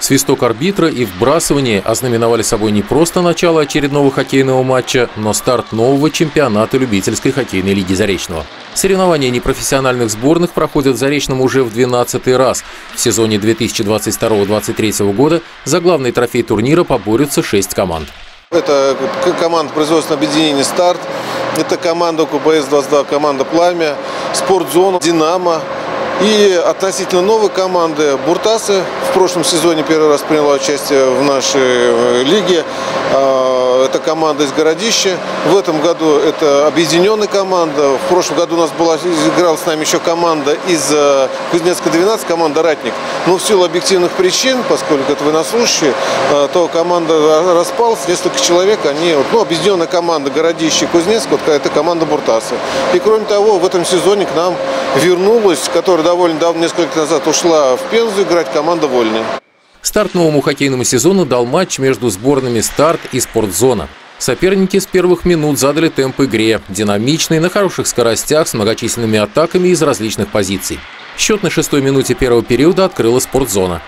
Свисток арбитра и вбрасывание ознаменовали собой не просто начало очередного хоккейного матча, но старт нового чемпионата любительской хоккейной лиги Заречного. Соревнования непрофессиональных сборных проходят в Заречном уже в 12-й раз. В сезоне 2022-2023 года за главный трофей турнира поборются 6 команд. Это команда производственного объединения «Старт», это команда УКБС-22, команда «Пламя», «Спортзона», «Динамо». И относительно новой команды «Буртасы» в прошлом сезоне первый раз приняла участие в нашей лиге. Это команда из Городища. В этом году это объединенная команда. В прошлом году у нас играла с нами еще команда из Кузнецка-12, команда «Ратник». Но в силу объективных причин, поскольку это военнослужащие, то команда распалась. Несколько человек, объединенная команда Городища и Кузнецк, это команда «Буртасы». И кроме того, в этом сезоне к нам вернулась, которая довольно давно, несколько лет назад ушла в Пензу играть, команда «Вольная». Старт новому хоккейному сезону дал матч между сборными «Старт» и «Спортзона». Соперники с первых минут задали темп игре, динамичный, на хороших скоростях, с многочисленными атаками из различных позиций. Счет на 6-й минуте первого периода открыла «Спортзона».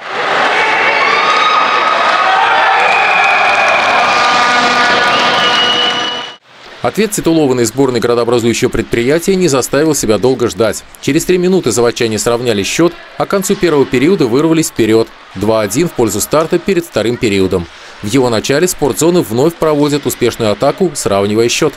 Ответ титулованной сборной градообразующего предприятия не заставил себя долго ждать. Через 3 минуты заводчане сравняли счет, а к концу первого периода вырвались вперед. 2-1 в пользу «Старта» перед вторым периодом. В его начале «Спортзона» вновь проводят успешную атаку, сравнивая счет.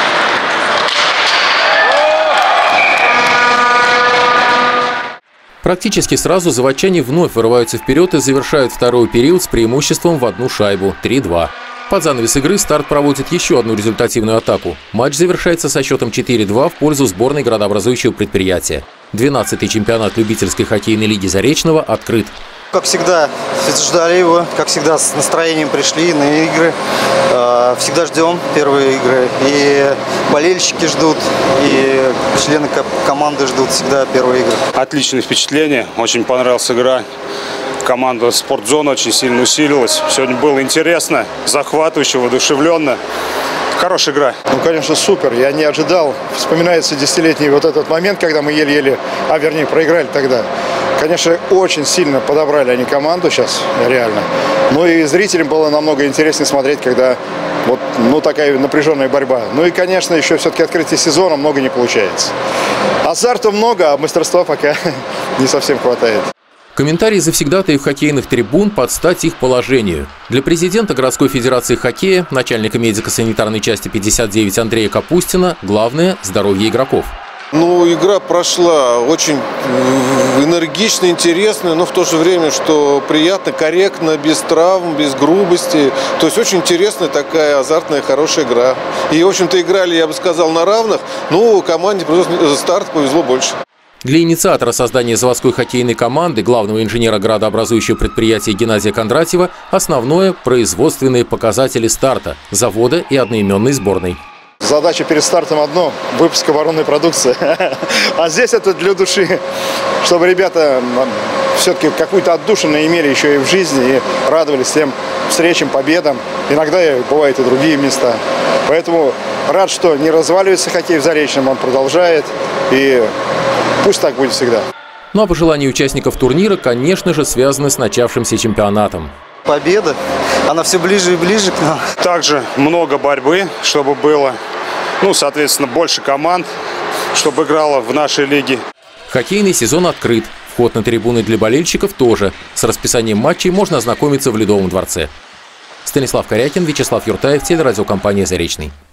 Практически сразу заводчане вновь вырываются вперед и завершают второй период с преимуществом в 1 шайбу – 3-2. Под занавес игры «Старт» проводит еще одну результативную атаку. Матч завершается со счетом 4-2 в пользу сборной градообразующего предприятия. 12-й чемпионат любительской хоккейной лиги Заречного открыт. Как всегда, ждали его, как всегда с настроением пришли на игры. Всегда ждем первые игры. И болельщики ждут, и члены команды ждут всегда первые игры. Отличные впечатления, очень понравилась игра. Команда «Спортзона» очень сильно усилилась. Сегодня было интересно, захватывающе, воодушевленно. Хорошая игра. Конечно, супер. Я не ожидал. Вспоминается десятилетний вот этот момент, когда мы еле-еле, проиграли тогда. Конечно, очень сильно подобрали они команду сейчас, реально. Ну и зрителям было намного интереснее смотреть, когда такая напряженная борьба. Ну и, конечно, еще все-таки открытие сезона много не получается. Азарта много, а мастерства пока не совсем хватает. Комментарии завсегдатаев хоккейных трибун под стать их положению. Для президента городской федерации хоккея, начальника медико-санитарной части 59 Андрея Капустина, главное – здоровье игроков. Игра прошла очень энергично, интересно, но в то же время, что приятно, корректно, без травм, без грубости. То есть очень интересная такая азартная, хорошая игра. И, в общем-то, играли, я бы сказал, на равных, но команде «Старт» повезло больше. Для инициатора создания заводской хоккейной команды, главного инженера градообразующего предприятия Геннадия Кондратьева, основное – производственные показатели «Старта», завода и одноименной сборной. Задача перед стартом одно – выпуск оборонной продукции. А здесь это для души, чтобы ребята все-таки какую-то отдушину имели еще и в жизни и радовались тем встречам, победам. Иногда бывают и другие места. Поэтому рад, что не разваливается хоккей в Заречном, он продолжает. И пусть так будет всегда. Ну а пожелания участников турнира, конечно же, связаны с начавшимся чемпионатом. Победа, она все ближе и ближе к нам. Также много борьбы, чтобы было, соответственно, больше команд, чтобы играло в нашей лиге. Хоккейный сезон открыт. Вход на трибуны для болельщиков тоже. С расписанием матчей можно ознакомиться в Ледовом дворце. Станислав Корякин, Вячеслав Юртаев, телерадиокомпания «Заречный».